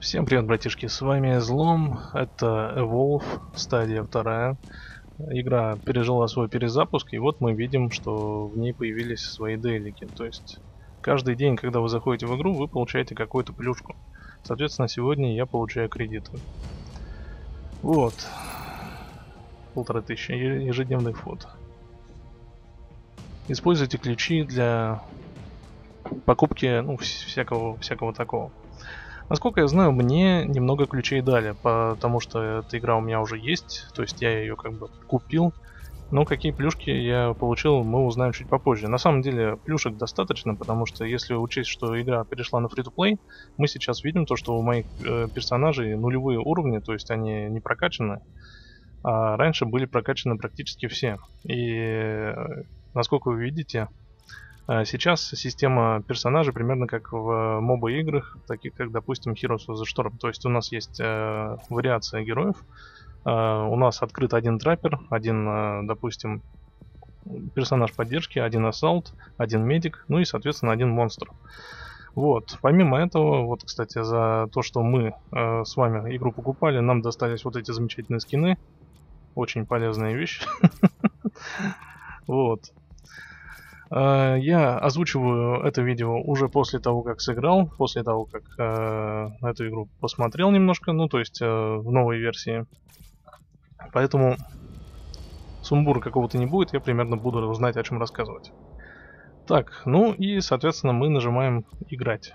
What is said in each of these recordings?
Всем привет, братишки, с вами Злом, это Evolve, стадия 2. Игра пережила свой перезапуск, и вот мы видим, что в ней появились свои дейлики. То есть каждый день, когда вы заходите в игру, вы получаете какую-то плюшку. Соответственно, сегодня я получаю кредиты. Вот, 1500 ежедневный вход. Используйте ключи для покупки, ну, всякого такого. Насколько я знаю, мне немного ключей дали, потому что эта игра у меня уже есть, то есть я ее как бы купил. Но какие плюшки я получил, мы узнаем чуть попозже. На самом деле плюшек достаточно, потому что если учесть, что игра перешла на фри-то-плей, мы сейчас видим то, что у моих персонажей нулевые уровни, то есть они не прокачаны, а раньше были прокачаны практически все. И насколько вы видите, сейчас система персонажей примерно как в моба-играх, таких как, допустим, Heroes of the Storm. То есть у нас есть вариация героев. У нас открыт один траппер, один, допустим, персонаж поддержки, один ассалт, один медик, ну и, соответственно, один монстр. Вот. Помимо этого, вот, кстати, за то, что мы с вами игру покупали, нам достались вот эти замечательные скины. Очень полезная вещь. Вот. Я озвучиваю это видео уже после того, как сыграл, после того, как эту игру посмотрел немножко, ну, то есть в новой версии. Поэтому сумбура какого-то не будет, я примерно буду знать, о чем рассказывать. Так, ну и, соответственно, мы нажимаем «Играть».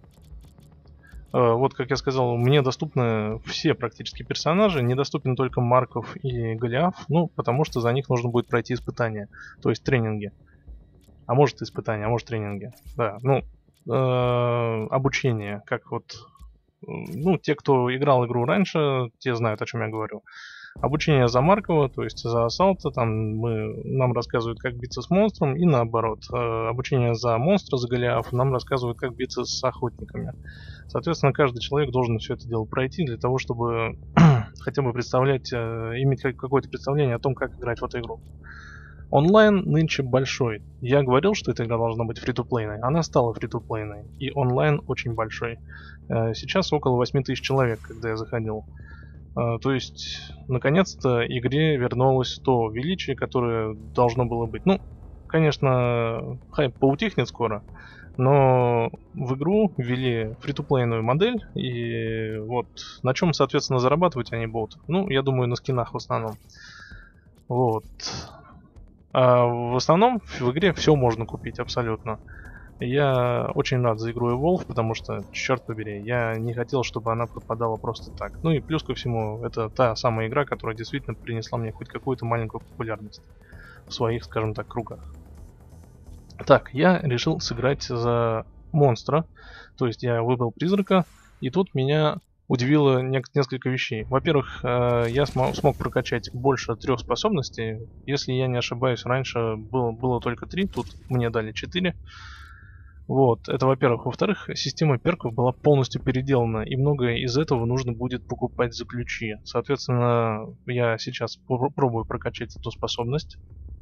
Вот, как я сказал, мне доступны все практически персонажи, недоступен только Марков и Голиаф, ну, потому что за них нужно будет пройти испытания, то есть тренинги. А может испытания, а может тренинги. Да, ну, обучение, как вот, ну, те, кто играл игру раньше, те знают, о чем я говорю. Обучение за Маркова, то есть за Ассалта, там нам рассказывают, как биться с монстром, и наоборот. Обучение за монстра, за Голиафа нам рассказывают, как биться с охотниками. Соответственно, каждый человек должен все это дело пройти для того, чтобы хотя бы представлять, иметь какое-то представление о том, как играть в эту игру. Онлайн нынче большой. Я говорил, что эта игра должна быть фри-то-плейной. Она стала фри-то-плейной. И онлайн очень большой. Сейчас около 8000 человек, когда я заходил. То есть, наконец-то игре вернулось то величие, которое должно было быть. Ну, конечно, хайп поутихнет скоро, но в игру ввели фри-то-плейную модель, и вот на чем, соответственно, зарабатывать они будут. Ну, я думаю, на скинах в основном. Вот. А в основном в игре все можно купить абсолютно. Я очень рад за игру Evolve, потому что, черт побери, я не хотел, чтобы она пропадала просто так. Ну и плюс ко всему, это та самая игра, которая действительно принесла мне хоть какую-то маленькую популярность в своих, скажем так, кругах. Так, я решил сыграть за монстра, то есть я выбрал призрака, и тут меня удивило несколько вещей. Во-первых, я смог прокачать больше 3 способностей. Если я не ошибаюсь, раньше было только 3, тут мне дали 4. Вот, это во-первых. Во-вторых, система перков была полностью переделана, и многое из этого нужно будет покупать за ключи. Соответственно, я сейчас пробую прокачать эту способность.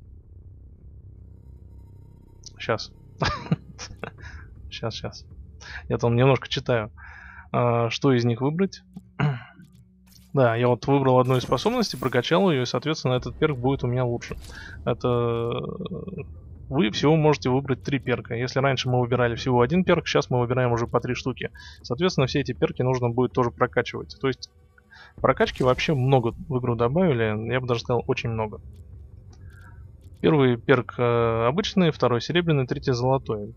Сейчас. Сейчас. Я там немножко читаю, что из них выбрать. Да, я вот выбрал одну из способностей, прокачал ее, и, соответственно, этот перк будет у меня лучше. Это вы всего можете выбрать 3 перка. Если раньше мы выбирали всего 1 перк, сейчас мы выбираем уже по 3 штуки. Соответственно, все эти перки нужно будет тоже прокачивать. То есть прокачки вообще много в игру добавили, я бы даже сказал, очень много. Первый перк обычный, второй серебряный, третий золотой.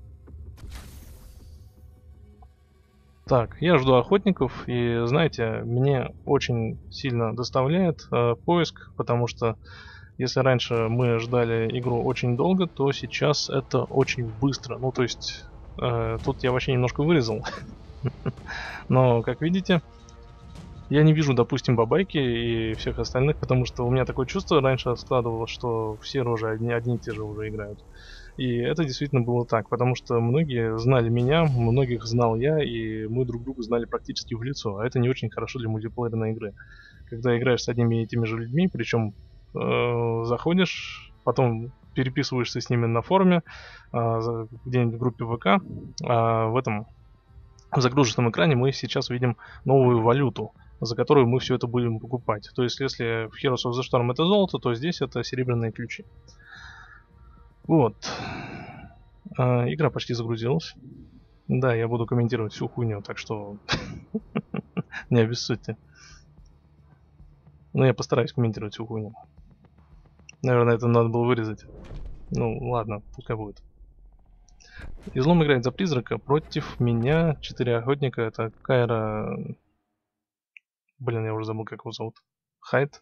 Так, я жду охотников, и знаете, мне очень сильно доставляет поиск, потому что если раньше мы ждали игру очень долго, то сейчас это очень быстро. Ну, то есть, тут я вообще немножко вырезал. Но, как видите, я не вижу, допустим, Бабайки и всех остальных, потому что у меня такое чувство раньше складывалось, что все рожи одни и те же уже играют. И это действительно было так, потому что многие знали меня, многих знал я, и мы друг друга знали практически в лицо. А это не очень хорошо для мультиплеерной игры. Когда играешь с одними и теми же людьми, причем заходишь, потом переписываешься с ними на форуме, где-нибудь в группе ВК, в этом в загруженном экране мы сейчас видим новую валюту, за которую мы все это будем покупать. То есть, если в Heroes of the Storm это золото, то здесь это серебряные ключи. Вот. Игра почти загрузилась. Да, я буду комментировать всю хуйню, так что не обессудьте. Но я постараюсь комментировать всю хуйню. Наверное, это надо было вырезать. Ну, ладно, пускай будет. Излом играет за призрака против меня. 4 охотника. Это Кайра... Блин, я уже забыл, как его зовут. Хайд.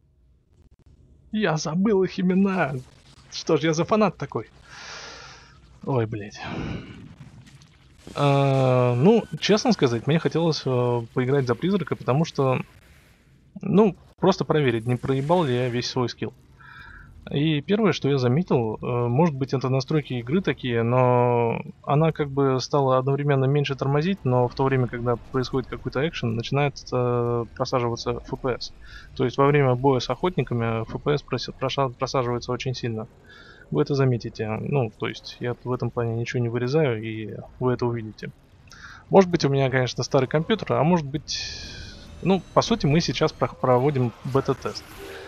Я забыл их имена. Что ж, я за фанат такой. Ой, блядь. Ну, честно сказать, мне хотелось поиграть за призрака, потому что... Ну, просто проверить, не проебал ли я весь свой скилл. И первое, что я заметил, может быть это настройки игры такие, но она как бы стала одновременно меньше тормозить, но в то время, когда происходит какой-то экшен, начинает просаживаться FPS. То есть во время боя с охотниками FPS просаживается очень сильно. Вы это заметите. Ну, то есть я в этом плане ничего не вырезаю, и вы это увидите. Может быть у меня, конечно, старый компьютер, а может быть... Ну, по сути, мы сейчас проводим бета-тест.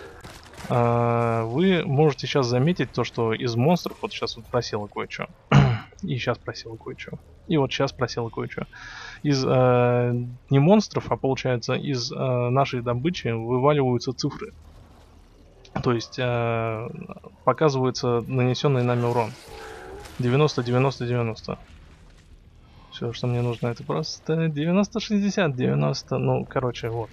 Вы можете сейчас заметить то, что из монстров, вот сейчас вот просело кое-что, и сейчас просело кое-что, и вот сейчас просело кое-что. Из не монстров, а получается из нашей добычи вываливаются цифры. То есть показывается нанесенный нами урон. 90, 90, 90. Все, что мне нужно, это просто 90, 60, 90, ну, короче, вот.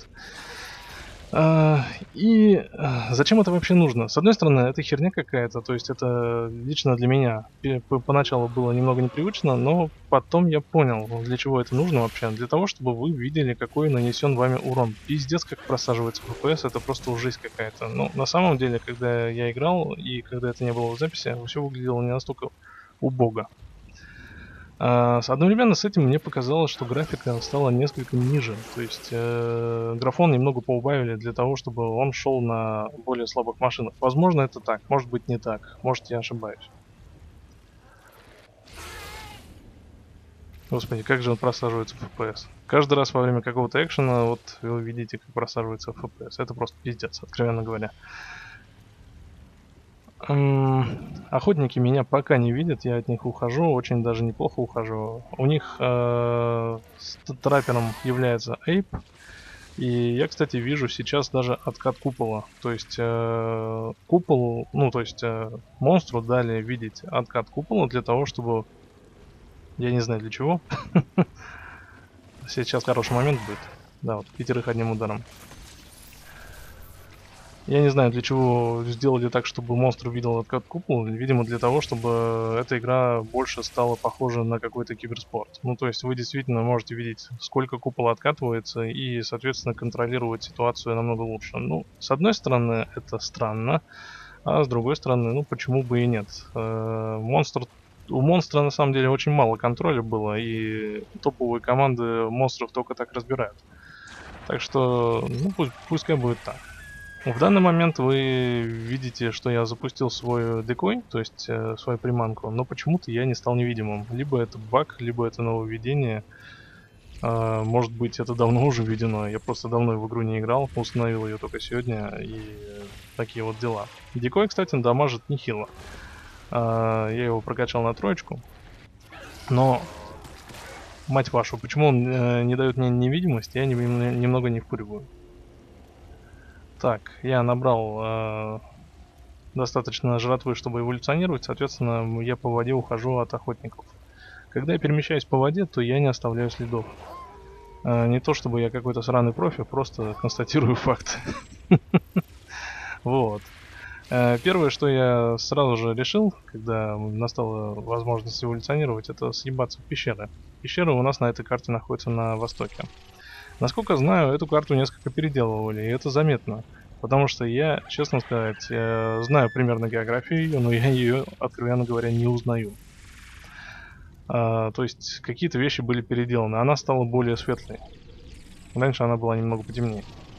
И зачем это вообще нужно? С одной стороны, это херня какая-то, то есть это лично для меня поначалу было немного непривычно, но потом я понял, для чего это нужно вообще. Для того, чтобы вы видели, какой нанесен вами урон. Пиздец, как просаживается FPS, это просто ужасть какая-то. Но на самом деле, когда я играл и когда это не было в записи, все выглядело не настолько убого. Одновременно с этим мне показалось, что графика стала несколько ниже. То есть графон немного поубавили для того, чтобы он шел на более слабых машинах. Возможно, это так, может быть не так, может я ошибаюсь. Господи, как же он просаживается в FPS. Каждый раз во время какого-то экшена, вот вы видите, как просаживается в FPS. Это просто пиздец, откровенно говоря. Охотники меня пока не видят, я от них ухожу, очень даже неплохо ухожу. У них траппером является Эйп. И я, кстати, вижу сейчас даже откат купола. То есть купол, ну то есть монстру дали видеть откат купола для того, чтобы... Я не знаю для чего. Сейчас хороший момент будет. Да, вот 5 одним ударом. Я не знаю, для чего сделали так, чтобы монстр увидел откат купол. Видимо, для того, чтобы эта игра больше стала похожа на какой-то киберспорт. Ну, то есть вы действительно можете видеть, сколько купол откатывается, и, соответственно, контролировать ситуацию намного лучше. Ну, с одной стороны, это странно, а с другой стороны, ну, почему бы и нет. У монстра, на самом деле, очень мало контроля было, и топовые команды монстров только так разбирают. Так что, ну, пускай будет так. В данный момент вы видите, что я запустил свой декой, то есть свою приманку, но почему-то я не стал невидимым. Либо это баг, либо это нововведение. Может быть, это давно уже введено, я просто давно в игру не играл, установил ее только сегодня, и такие вот дела. Декой, кстати, дамажит нехило. Я его прокачал на 3, но, мать вашу, почему он не дает мне невидимость, я немного не вкуриваю. Так, я набрал достаточно жратвы, чтобы эволюционировать, соответственно, я по воде ухожу от охотников. Когда я перемещаюсь по воде, то я не оставляю следов. Не то чтобы я какой-то сраный профи, просто констатирую факт. Вот. Первое, что я сразу же решил, когда настала возможность эволюционировать, это съебаться в пещеры. Пещеры у нас на этой карте находятся на востоке. Насколько знаю, эту карту несколько переделывали, и это заметно. Потому что я, честно сказать, знаю примерно географию ее, но я ее, откровенно говоря, не узнаю. То есть какие-то вещи были переделаны. Она стала более светлой. Раньше она была немного потемнее.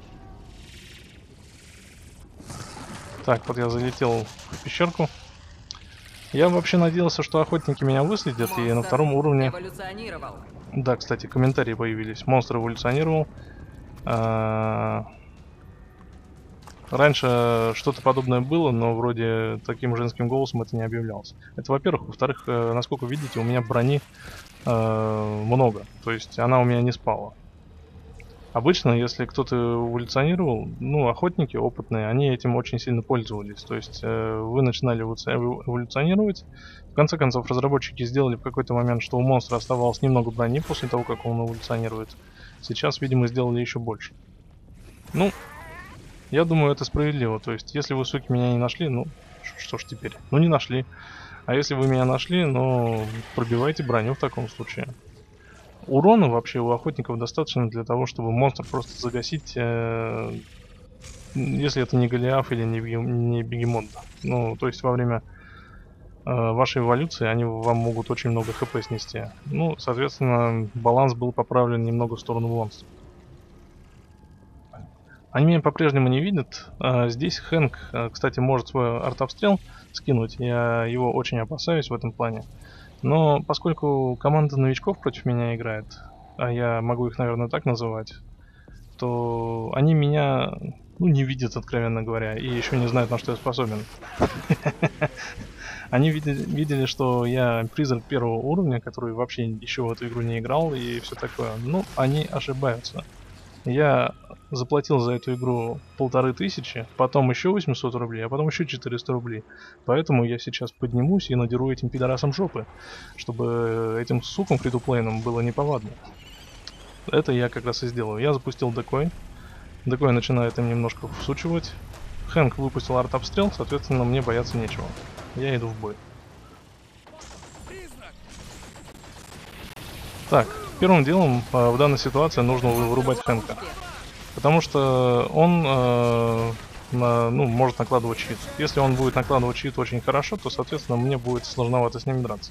Так, вот я залетел в пещерку. Я вообще надеялся, что охотники меня выследят, и на 2-м уровне... Да, кстати, комментарии появились. Монстр эволюционировал. Раньше что-то подобное было, но вроде таким женским голосом это не объявлялось. Это во-первых. Во-вторых, насколько видите, у меня брони много. То есть она у меня не спала. Обычно, если кто-то эволюционировал, ну, охотники опытные, они этим очень сильно пользовались. То есть вы начинали эволюционировать. В конце концов, разработчики сделали в какой-то момент, что у монстра оставалось немного брони после того, как он эволюционирует. Сейчас, видимо, сделали еще больше. Ну, я думаю, это справедливо. То есть, если вы, суки, меня не нашли, ну, что ж теперь? Ну, не нашли. А если вы меня нашли, ну, пробивайте броню в таком случае. Урона вообще у охотников достаточно для того, чтобы монстр просто загасить, если это не Голиаф или не Бегемот. Ну, то есть во время вашей эволюции они вам могут очень много хп снести. Ну, соответственно, баланс был поправлен немного в сторону монстров. Они меня по-прежнему не видят. Здесь Хэнк, кстати, может свой артобстрел скинуть. Я его очень опасаюсь в этом плане. Но поскольку команда новичков против меня играет, а я могу их, наверное, так называть, то они меня, ну, не видят, откровенно говоря, и еще не знают, на что я способен. Они видели, что я призрак первого уровня, который вообще еще в эту игру не играл и все такое. Ну, они ошибаются. Я заплатил за эту игру 1500, потом еще 800 рублей, а потом еще 400 рублей. Поэтому я сейчас поднимусь и надеру этим пидорасам жопы, чтобы этим сукам фритуплейным было неповадно. Это я как раз и сделаю. Я запустил декой. Декой начинает им немножко всучивать. Хэнк выпустил арт-обстрел, соответственно, мне бояться нечего. Я иду в бой. Так, первым делом в данной ситуации нужно вырубать Хэнка. Потому что он ну, может накладывать щит. Если он будет накладывать щит очень хорошо, то, соответственно, мне будет сложновато с ним драться.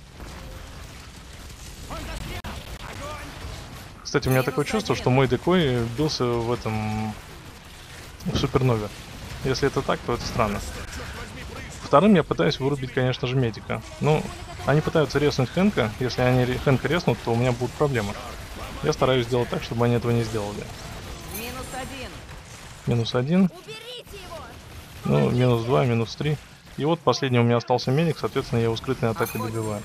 Кстати, у меня такое чувство, что мой декой бился в этом... в супернове. Если это так, то это странно. Вторым я пытаюсь вырубить, конечно же, медика. Ну, они пытаются резнуть Хэнка. Если они Хэнка резнут, то у меня будут проблемы. Я стараюсь сделать так, чтобы они этого не сделали. Минус один. Ну, минус 2, минус 3. И вот последний у меня остался медик, соответственно, я его скрытной атакой добиваю.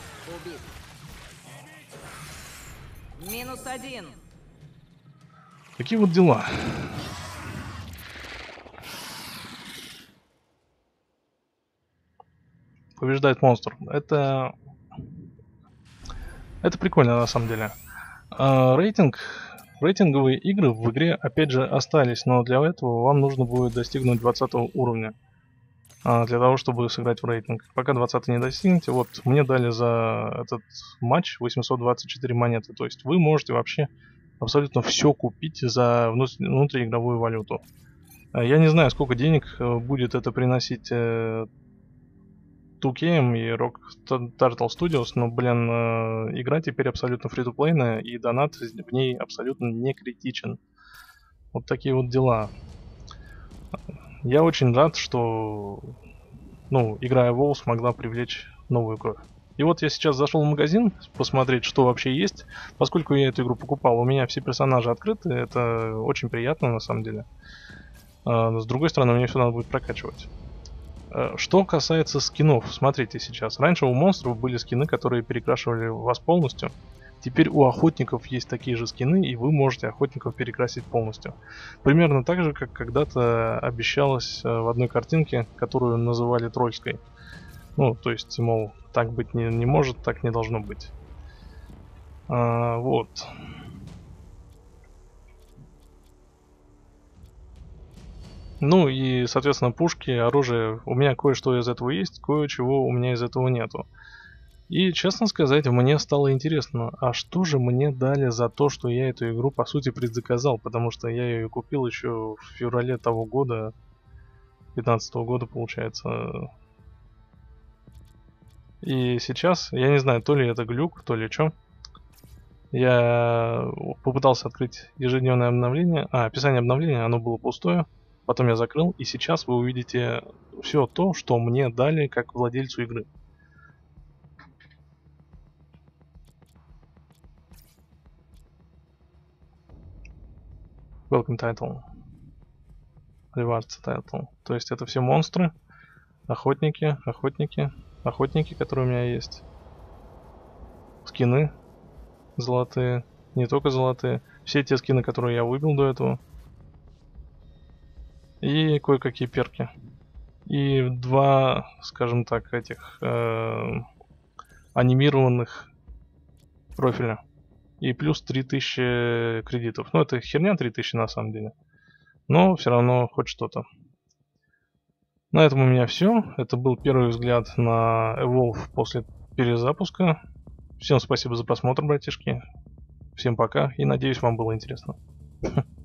Минус 1. Такие вот дела. Побеждает монстр. Это прикольно на самом деле. Рейтинговые игры в игре опять же остались, но для этого вам нужно будет достигнуть 20 уровня. Для того, чтобы сыграть в рейтинг. Пока 20 не достигнете, вот мне дали за этот матч 824 монеты. То есть вы можете вообще абсолютно все купить за внутриигровую валюту. Я не знаю, сколько денег будет это приносить 2KM и Rock Turtle Studios, но, блин, игра теперь абсолютно фри-то-плейная, и донат в ней абсолютно не критичен. Вот такие вот дела. Я очень рад, что, ну, игра WoW смогла привлечь новую кровь. И вот я сейчас зашел в магазин посмотреть, что вообще есть. Поскольку я эту игру покупал, у меня все персонажи открыты, это очень приятно на самом деле. С другой стороны, мне все надо будет прокачивать. Что касается скинов, смотрите сейчас. Раньше у монстров были скины, которые перекрашивали вас полностью. Теперь у охотников есть такие же скины, и вы можете охотников перекрасить полностью. Примерно так же, как когда-то обещалось в одной картинке, которую называли тролльской. Ну, то есть, мол, так быть не может, так не должно быть. Вот. Ну и, соответственно, пушки, оружие. У меня кое-что из этого есть, кое-чего у меня из этого нету. И, честно сказать, мне стало интересно, а что же мне дали за то, что я эту игру, по сути, предзаказал, потому что я ее купил еще в феврале того года, 15-го года, получается. И сейчас, я не знаю, то ли это глюк, то ли что. Я попытался открыть ежедневное обновление, описание обновления, оно было пустое. Потом я закрыл, и сейчас вы увидите все то, что мне дали как владельцу игры. Welcome title. Rewards title. То есть это все монстры, охотники, которые у меня есть. Скины золотые, не только золотые. Все те скины, которые я выбил до этого. И кое-какие перки. И 2, скажем так, этих анимированных профиля. И плюс 3000 кредитов. Ну, это херня 3000 на самом деле. Но все равно хоть что-то. На этом у меня все. Это был первый взгляд на Evolve после перезапуска. Всем спасибо за просмотр, братишки. Всем пока и надеюсь, вам было интересно.